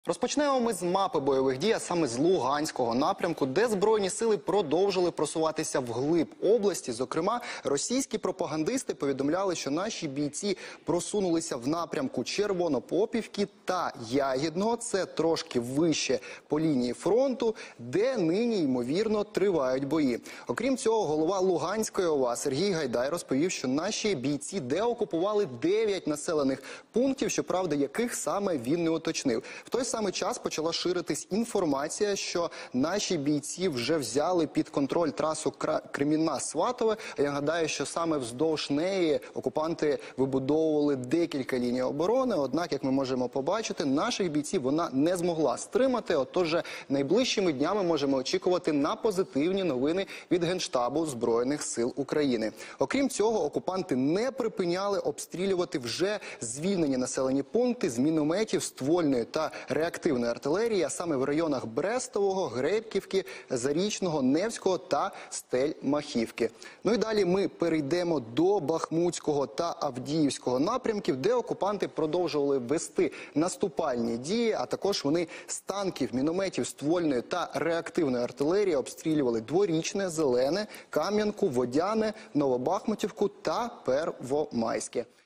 Розпочнемо ми з мапи бойових дій, а саме з Луганського напрямку, де Збройні сили продовжили просуватися вглиб області. Зокрема, російські пропагандисти повідомляли, що наші бійці просунулися в напрямку Червонопопівки та Ягідного. Це трошки вище по лінії фронту, де нині, ймовірно, тривають бої. Окрім цього, голова Луганської ОВА Сергій Гайдай розповів, що наші бійці деокупували 9 населених пунктів, щоправда, яких саме він не уточнив. В той самий час почала ширитись інформація, що наші бійці вже взяли під контроль трасу Кремінна-Сватове. Я нагадаю, що саме вздовж неї окупанти вибудовували декілька ліній оборони. Однак, як ми можемо побачити, наших бійців вона не змогла стримати. Отож, найближчими днями можемо очікувати на позитивні новини від Генштабу Збройних сил України. Окрім цього, окупанти не припиняли обстрілювати вже звільнені населені пункти з мінометів, ствольної та реактивної артилерії, а саме в районах Брестового, Гребківки, Зарічного, Невського та Стельмахівки. Ну і далі ми перейдемо до Бахмутського та Авдіївського напрямків, де окупанти продовжували вести наступальні дії, а також вони з танків, мінометів, ствольної та реактивної артилерії обстрілювали Дворічне, Зелене, Кам'янку, Водяне, Новобахмутівку та Первомайське.